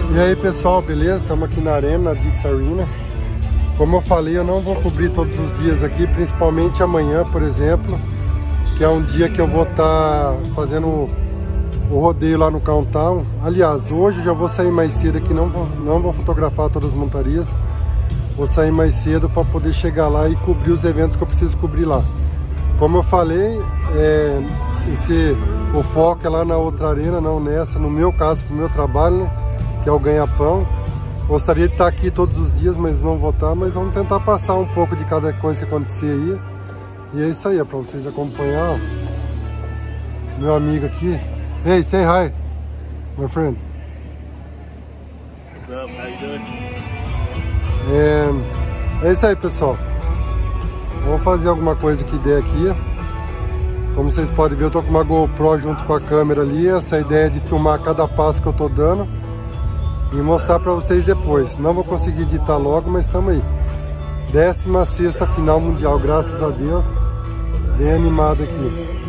E aí pessoal, beleza? Estamos aqui na arena, na Dix Arena. Como eu falei, eu não vou cobrir todos os dias aqui, principalmente amanhã, por exemplo, que é um dia que eu vou estar fazendo o rodeio lá no Countdown. Aliás, hoje já vou sair mais cedo aqui, não vou fotografar todas as montarias. Vou sair mais cedo para poder chegar lá e cobrir os eventos que eu preciso cobrir lá. Como eu falei, o foco é lá na outra arena, não nessa, no meu caso, pro meu trabalho, né? Que é o ganha-pão. Gostaria de estar aqui todos os dias, mas não vou estar, mas vamos tentar passar um pouco de cada coisa que acontecer aí. E é isso aí, é para vocês acompanhar, ó. Meu amigo aqui. Hey, say hi, my friend. What's up? How you doing? É isso aí, pessoal. Vamos fazer alguma coisa que der aqui. Como vocês podem ver, eu tô com uma GoPro junto com a câmera ali. Essa ideia é de filmar cada passo que eu tô dando e mostrar para vocês depois. Não vou conseguir editar logo, mas estamos aí. 16ª final mundial, graças a Deus. Bem animado aqui.